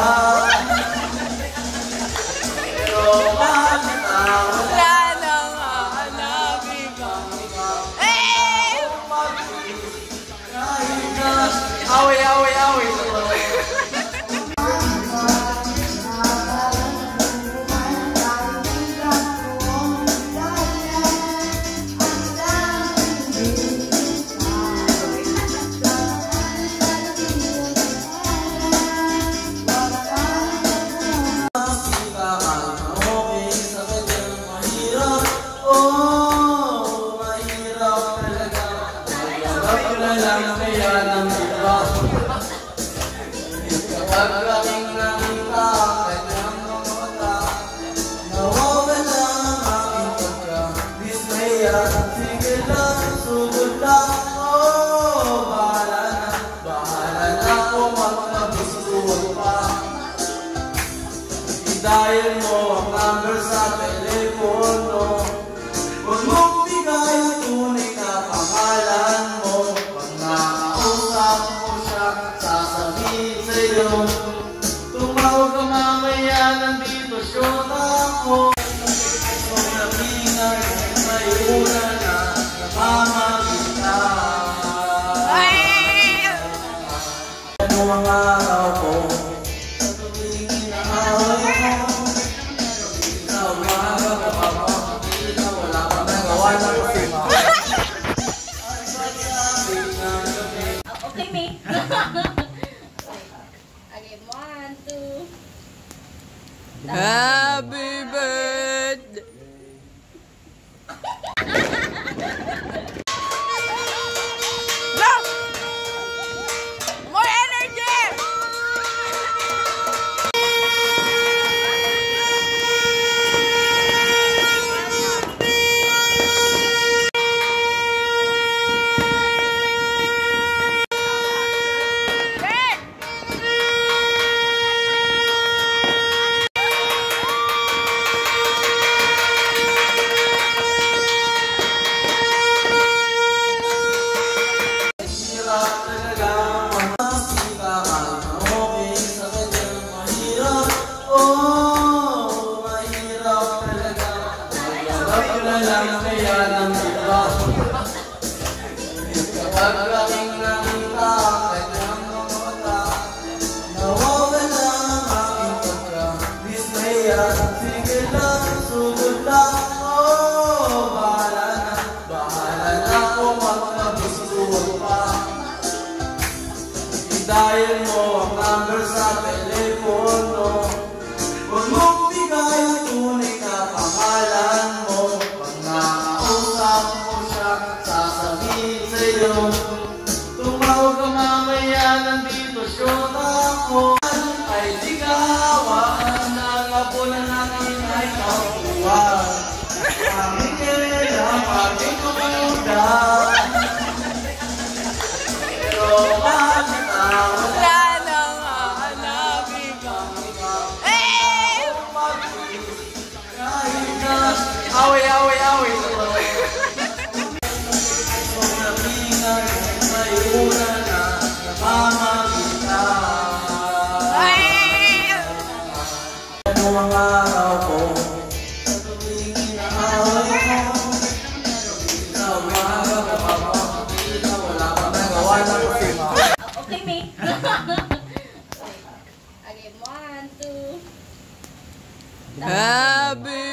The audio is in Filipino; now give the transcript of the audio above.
Pero bakit wala nang hanapin ka. kahit na away. Lang kaya ng iba kapag aking nakita kanyang mga mata nawawala ang aking pagka-dismaya. Sige lang, sugod lang, bahala na kung magkagustuhan pa. Dahil mo ang number sa telepono, huwag mong bigay ang tunay na pangalan mo. Nakausap mo siya, sasabihin sa'yo, tumawag ka mamaya, nandito siya ako. Kung nabinag, may una na namamagita. Ano ang araw ko, sa tuwing inaaway mo, sa umaga ka pa makakita, wala pa nagawa na kasi mo. Okay, me. Okay, 1, 2. Happy birthday. Go! More energy! Lang kaya ng iba kapag aking nakita kanyang mga mata nawawala ang aking pagka-dismaya. Sige lang, sugod lang, bahala na kung magkagustuhan pa. Dahil mo ang number sa telepono, huwag mong bigay ang tunay na pangalan mo. Nakausap mo siya, sasabihin sa'yo, tumawag ka mamaya, nandito siya ako. Ay sigawan ng apo na natin ay kapuan. Aming kailang aming kumudan. Pero bakit Wala nang hanapin ka. kahit na away. Kung nabinag, may una na namamagita. Ano ang araw ko, sa tuwing inaaway mo, sa umaga ka pa makakita, wala pa nagawa na kasi mo. Okay, me. Okay, 1, 2. Happy